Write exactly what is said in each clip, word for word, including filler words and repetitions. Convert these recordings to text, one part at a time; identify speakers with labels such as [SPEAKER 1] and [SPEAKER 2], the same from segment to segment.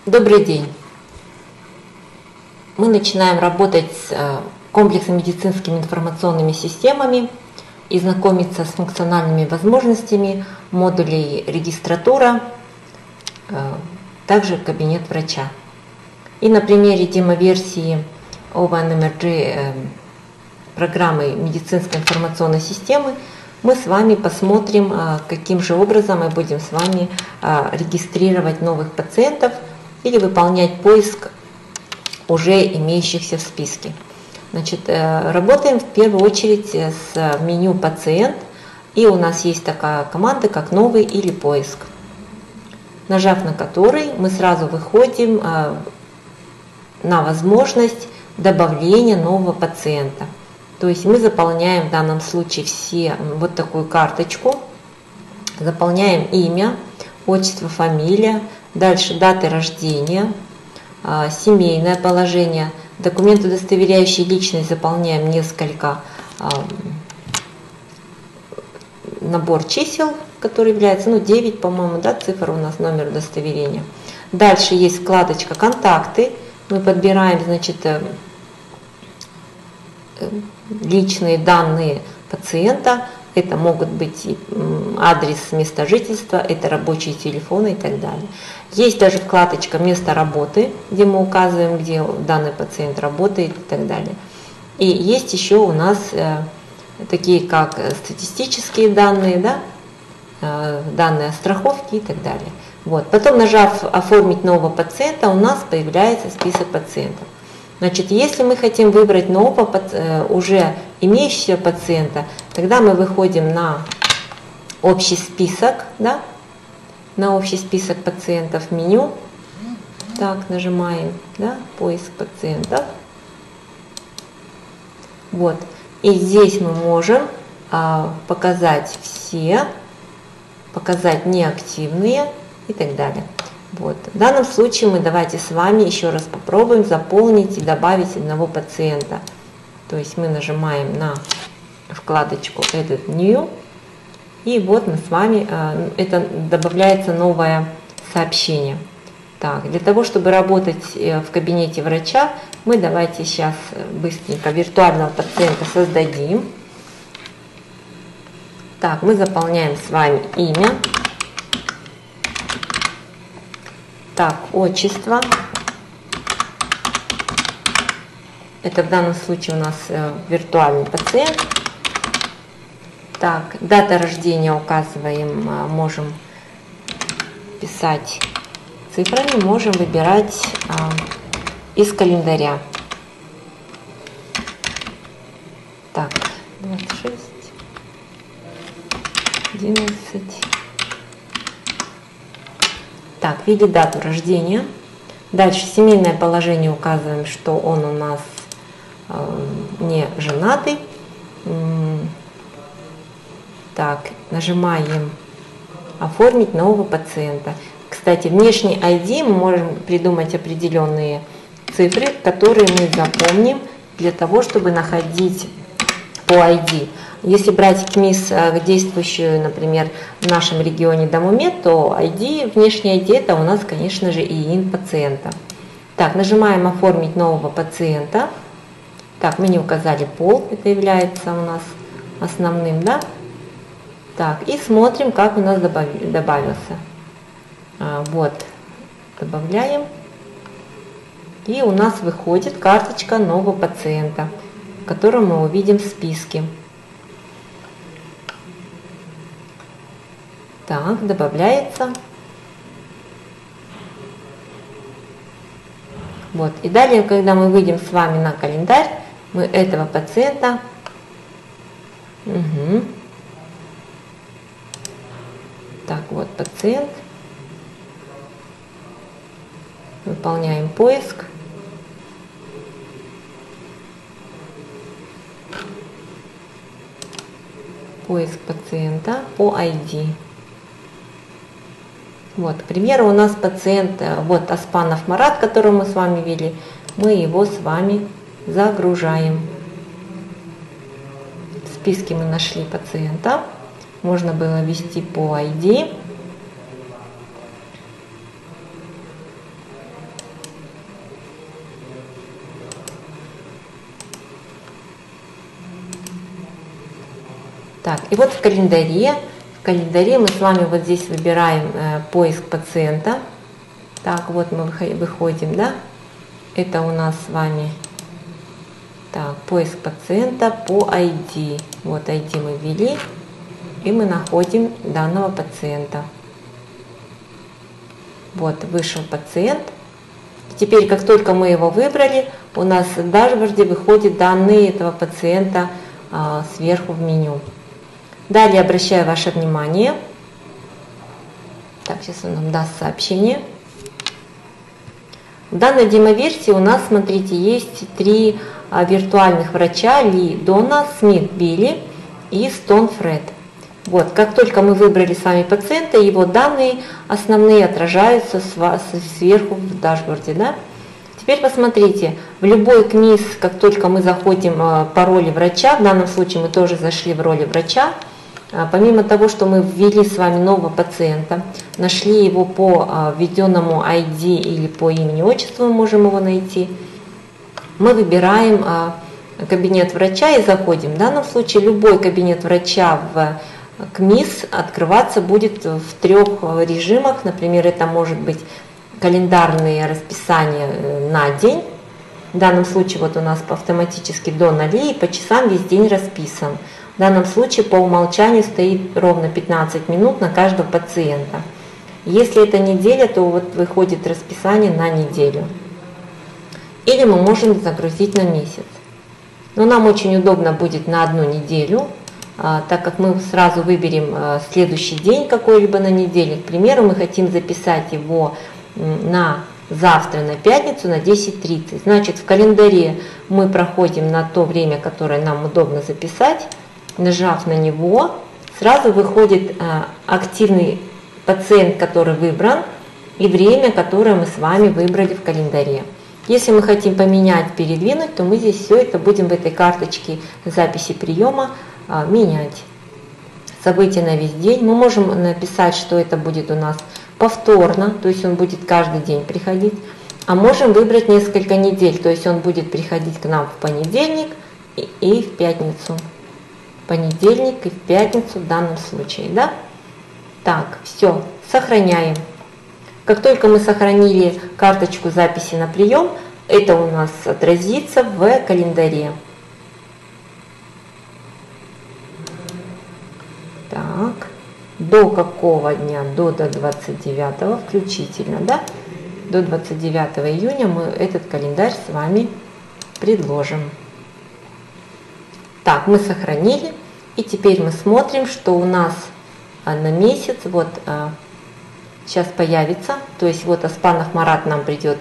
[SPEAKER 1] Добрый день! Мы начинаем работать с комплексными медицинскими информационными системами и знакомиться с функциональными возможностями модулей регистратура, также кабинет врача. И на примере демо-версии о ван эм эр джи программы медицинской информационной системы мы с вами посмотрим, каким же образом мы будем с вами регистрировать новых пациентов или выполнять поиск уже имеющихся в списке. Значит, работаем в первую очередь с меню «Пациент», и у нас есть такая команда, как «Новый» или «Поиск», нажав на который мы сразу выходим на возможность добавления нового пациента. То есть мы заполняем в данном случае все вот такую карточку, заполняем имя, отчество, фамилия, дальше даты рождения, семейное положение, документ, удостоверяющий личность, заполняем несколько, набор чисел, который является, ну, девять, по-моему, да, цифр у нас, номер удостоверения. Дальше есть вкладочка «Контакты», мы подбираем, значит, личные данные пациента, это могут быть адрес, место жительства, это рабочие телефоны и так далее. Есть даже вкладочка «Место работы», где мы указываем, где данный пациент работает и так далее. И есть еще у нас такие как статистические данные, да, данные о страховке и так далее. Вот. Потом, нажав «Оформить нового пациента», у нас появляется список пациентов. Значит, если мы хотим выбрать нового, уже имеющего пациента, тогда мы выходим на общий список, да, на общий список пациентов, меню, так, нажимаем, да, поиск пациентов. Вот, и здесь мы можем а, показать все, показать неактивные и так далее. Вот. В данном случае мы давайте с вами еще раз попробуем заполнить и добавить одного пациента. То есть мы нажимаем на вкладочку Edit New, и вот мы с вами, это добавляется новое сообщение. Так, для того, чтобы работать в кабинете врача, мы давайте сейчас быстренько виртуального пациента создадим. Так, мы заполняем с вами имя. Так, отчество. Это в данном случае у нас э, виртуальный пациент. Так, дата рождения указываем, э, можем писать цифрами, можем выбирать э, из календаря. Так, двадцать шесть, одиннадцать. Так, видит дату рождения. Дальше семейное положение указываем, что он у нас э, не женатый. Так, нажимаем «Оформить нового пациента». Кстати, внешний ай ди мы можем придумать определенные цифры, которые мы запомним для того, чтобы находить по ай ди. Если брать КМИС, действующую, например, в нашем регионе Домумед, то ай ди, внешний ай ди, это у нас, конечно же, ИИН пациента. Так, нажимаем «Оформить нового пациента». Так, мы не указали пол, это является у нас основным, да? Так, и смотрим, как у нас добавился. А, вот, добавляем. И у нас выходит карточка нового пациента, которую мы увидим в списке. Так, добавляется. Вот. И далее, когда мы выйдем с вами на календарь, мы этого пациента угу. Так, вот пациент. Выполняем поиск. Поиск пациента по ай ди. Вот, к примеру, у нас пациент, вот Аспанов Марат, которого мы с вами ввели, мы его с вами загружаем. В списке мы нашли пациента, можно было ввести по ай ди. Так, и вот в календаре, в календаре мы с вами вот здесь выбираем э, поиск пациента. Так, вот мы выходим, да? Это у нас с вами так, поиск пациента по ай ди. Вот ай ди мы ввели, и мы находим данного пациента. Вот, вышел пациент. Теперь, как только мы его выбрали, у нас в дашборде выходят данные этого пациента а, сверху в меню. Далее обращаю ваше внимание. Так, сейчас он нам даст сообщение. В данной демоверсии у нас, смотрите, есть три а, виртуальных врача: Ли Дона, Смит Билли и Стон Фред. Вот, как только мы выбрали с вами пациента, его данные основные отражаются сверху в дашборде. Да? Теперь посмотрите, в любой КМИС, как только мы заходим по роли врача, в данном случае мы тоже зашли в роли врача, помимо того, что мы ввели с вами нового пациента, нашли его по введенному ай ди или по имени, отчеству, мы можем его найти, мы выбираем кабинет врача и заходим. В данном случае любой кабинет врача в КМИС открываться будет в трех режимах. Например, это может быть календарные расписания на день. В данном случае вот у нас автоматически до нулей, и по часам весь день расписан. В данном случае по умолчанию стоит ровно пятнадцать минут на каждого пациента. Если это неделя, то вот выходит расписание на неделю. Или мы можем загрузить на месяц. Но нам очень удобно будет на одну неделю, так как мы сразу выберем следующий день какой-либо на неделе. К примеру, мы хотим записать его на завтра, на пятницу, на десять тридцать. Значит, в календаре мы проходим на то время, которое нам удобно записать. Нажав на него, сразу выходит активный пациент, который выбран, и время, которое мы с вами выбрали в календаре. Если мы хотим поменять, передвинуть, то мы здесь все это будем в этой карточке записи приема менять. События на весь день. Мы можем написать, что это будет у нас повторно, то есть он будет каждый день приходить. А можем выбрать несколько недель, то есть он будет приходить к нам в понедельник и, и в пятницу. Понедельник и в пятницу в данном случае. Да? Так, все, сохраняем. Как только мы сохранили карточку записи на прием, это у нас отразится в календаре. Так, до какого дня? До, до двадцать девятого включительно, да? До двадцать девятого июня мы этот календарь с вами предложим. Так, мы сохранили. И теперь мы смотрим, что у нас на месяц, вот сейчас появится, то есть вот Оспанов Марат нам придет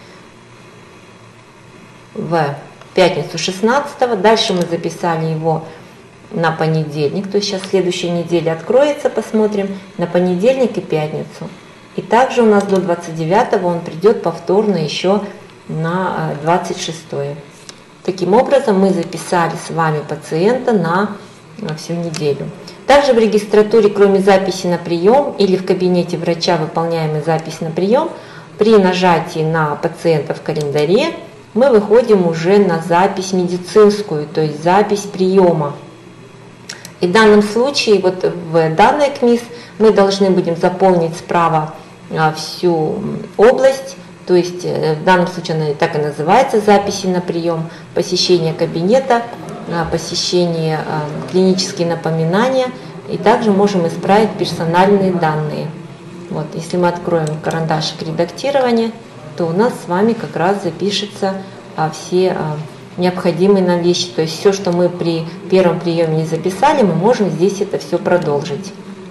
[SPEAKER 1] в пятницу шестнадцатого, дальше мы записали его на понедельник, то есть сейчас следующая неделя откроется, посмотрим, на понедельник и пятницу. И также у нас до двадцать девятого он придет повторно еще на двадцать шестое. Таким образом мы записали с вами пациента на, на всю неделю. Также в регистратуре, кроме записи на прием или в кабинете врача, выполняемой запись на прием, при нажатии на пациента в календаре мы выходим уже на запись медицинскую, то есть запись приема. И в данном случае, вот в данной КМИС мы должны будем заполнить справа всю область, то есть в данном случае она так и называется, записи на прием, посещение кабинета, посещение, клинические напоминания, и также можем исправить персональные данные. Вот, если мы откроем карандашик редактирования, то у нас с вами как раз запишется все необходимые нам вещи. То есть все, что мы при первом приеме не записали, мы можем здесь это все продолжить.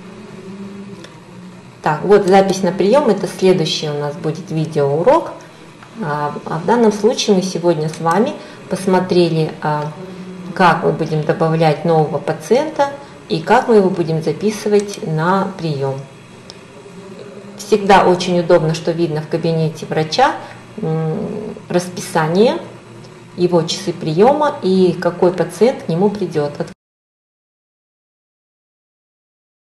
[SPEAKER 1] Так, вот запись на прием, это следующий у нас будет видеоурок. А в данном случае мы сегодня с вами посмотрели, как мы будем добавлять нового пациента и как мы его будем записывать на прием. Всегда очень удобно, что видно в кабинете врача расписание, его часы приема и какой пациент к нему придет.